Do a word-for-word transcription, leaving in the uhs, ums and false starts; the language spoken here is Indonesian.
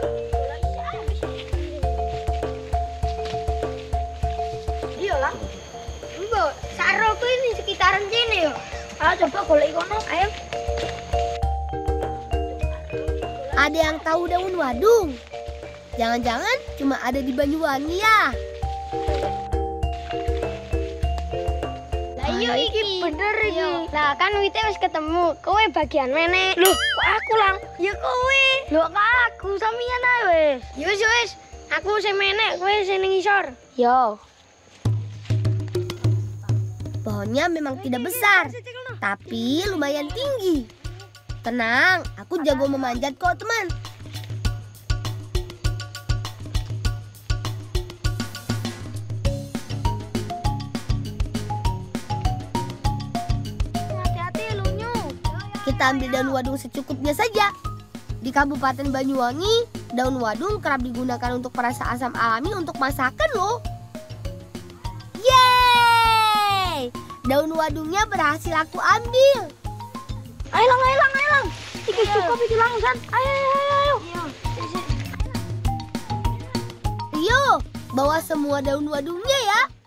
Iya lah. Mbok, saroku ini sekitaran sini yo. Ayo coba golek kono, ayo. Ada yang tahu daun wadung? Jangan-jangan cuma ada di Banyuwangi ya? Lah iya iki bener iki. Lah kan wite wis ketemu. Kowe bagian meneh. Loh, kok aku lang? Ya kowe. Loh, kok aku sampeyan ae wis. Ya wis wis. Aku sing menek, kowe sing ning ngisor. Yo. Pohonnya memang tidak besar, tapi lumayan tinggi. Tenang, aku jago memanjat kok teman. Hati-hati lunyu. Kita ambil daun wadung secukupnya saja. Di Kabupaten Banyuwangi, daun wadung kerap digunakan untuk perasa asam alami untuk masakan loh. Yeay! Daun wadungnya berhasil aku ambil. Ayo lang, ayo lang, ayo lang. Iki cukup iki langsan. Ayo ayo ayo. Iya. Rio, bawa semua daun wadungnya ya.